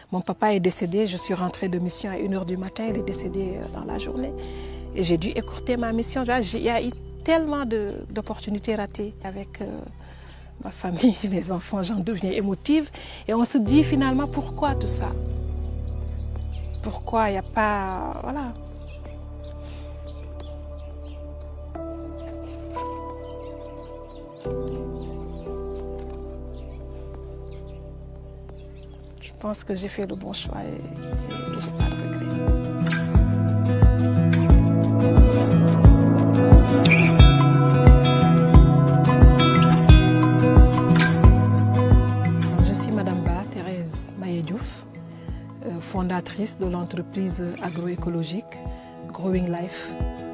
Mon papa est décédé, je suis rentrée de mission à 1h du matin, il est décédé dans la journée. Et j'ai dû écourter ma mission. Il y a eu tellement d'opportunités ratées avec ma famille, mes enfants, j'en deviens émotive. Et on se dit finalement, pourquoi tout ça? Pourquoi il n'y a pas... Voilà. Je pense que j'ai fait le bon choix et que je n'ai pas de regrets. Je suis Madame Ba, Thérèse Maye-Diouf, fondatrice de l'entreprise agroécologique Growing Life.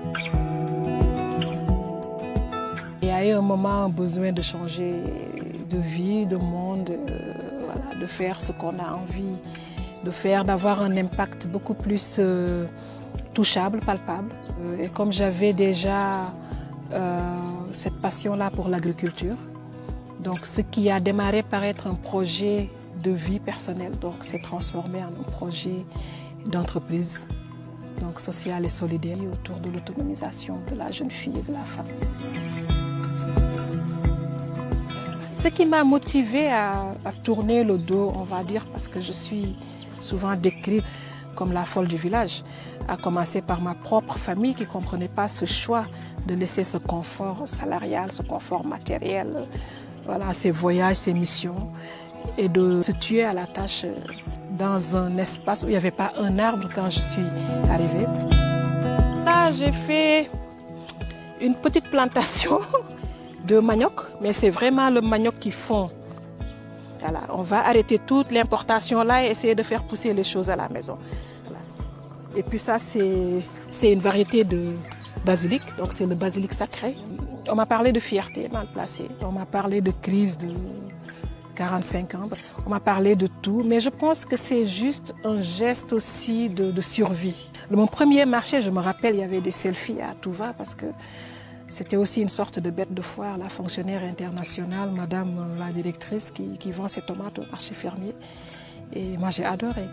Il y a eu un moment besoin de changer de vie, de monde, voilà, de faire ce qu'on a envie de faire, d'avoir un impact beaucoup plus touchable, palpable. Et comme j'avais déjà cette passion-là pour l'agriculture, donc ce qui a démarré par être un projet de vie personnelle, donc s'est transformé en un projet d'entreprise, donc sociale et solidaire autour de l'autonomisation de la jeune fille et de la femme. Ce qui m'a motivée à tourner le dos, on va dire, parce que je suis souvent décrite comme la folle du village, à commencer par ma propre famille qui ne comprenait pas ce choix de laisser ce confort salarial, ce confort matériel, voilà, ces voyages, ces missions, et de se tuer à la tâche dans un espace où il n'y avait pas un arbre quand je suis arrivée. Là, j'ai fait une petite plantation de manioc, mais c'est vraiment le manioc qui fond. Voilà, on va arrêter toute l'importation là et essayer de faire pousser les choses à la maison. Voilà. Et puis ça, c'est une variété de basilic, donc c'est le basilic sacré. On m'a parlé de fierté mal placée, on m'a parlé de crise de 45 ans, on m'a parlé de tout, mais je pense que c'est juste un geste aussi de survie. Mon premier marché, je me rappelle, il y avait des selfies à tout va parce que c'était aussi une sorte de bête de foire, la fonctionnaire internationale, madame la directrice qui vend ses tomates au marché fermier. Et moi, j'ai adoré.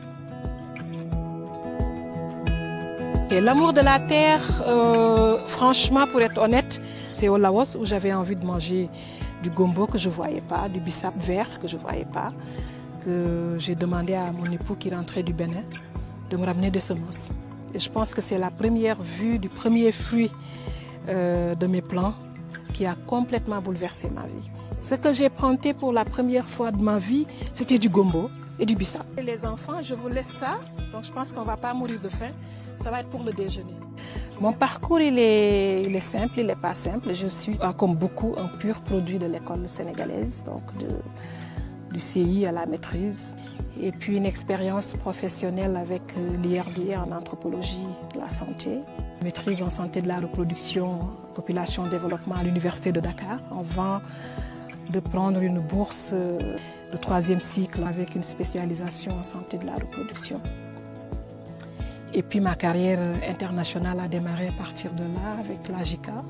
Et l'amour de la terre, franchement, pour être honnête, c'est au Laos où j'avais envie de manger du gombo que je ne voyais pas, du bissap vert que je ne voyais pas, que j'ai demandé à mon époux qui rentrait du Bénin de me ramener des semences. Et je pense que c'est la première vue du premier fruit de mes plans qui a complètement bouleversé ma vie. Ce que j'ai planté pour la première fois de ma vie, c'était du gombo et du bissap. Et les enfants, je vous laisse ça, donc je pense qu'on ne va pas mourir de faim. Ça va être pour le déjeuner. Mon parcours, il est simple, il n'est pas simple. Je suis, comme beaucoup, un pur produit de l'école sénégalaise, donc du CI à la maîtrise. Et puis une expérience professionnelle avec l'IRD en anthropologie de la santé. Maîtrise en santé de la reproduction, population développement à l'université de Dakar. Avant de prendre une bourse de 3e cycle avec une spécialisation en santé de la reproduction. Et puis ma carrière internationale a démarré à partir de là avec la JICA.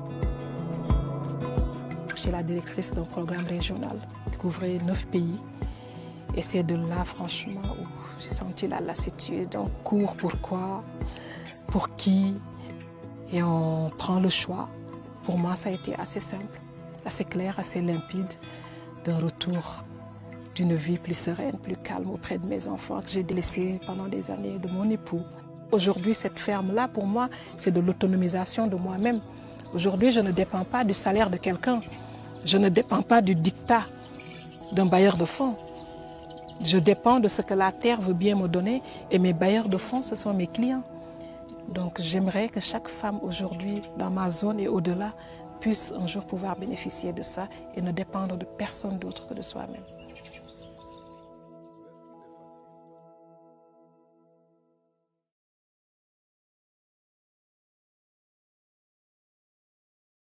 Je suis la directrice d'un programme régional qui couvrait 9 pays. Et c'est de là, franchement, où j'ai senti la lassitude. On court pourquoi, pour qui, et on prend le choix. Pour moi, ça a été assez simple, assez clair, assez limpide, d'un retour d'une vie plus sereine, plus calme auprès de mes enfants que j'ai délaissés pendant des années, de mon époux. Aujourd'hui, cette ferme-là, pour moi, c'est de l'autonomisation de moi-même. Aujourd'hui, je ne dépends pas du salaire de quelqu'un. Je ne dépends pas du dictat d'un bailleur de fonds. Je dépends de ce que la terre veut bien me donner et mes bailleurs de fonds, ce sont mes clients. Donc j'aimerais que chaque femme aujourd'hui, dans ma zone et au-delà, puisse un jour pouvoir bénéficier de ça et ne dépendre de personne d'autre que de soi-même.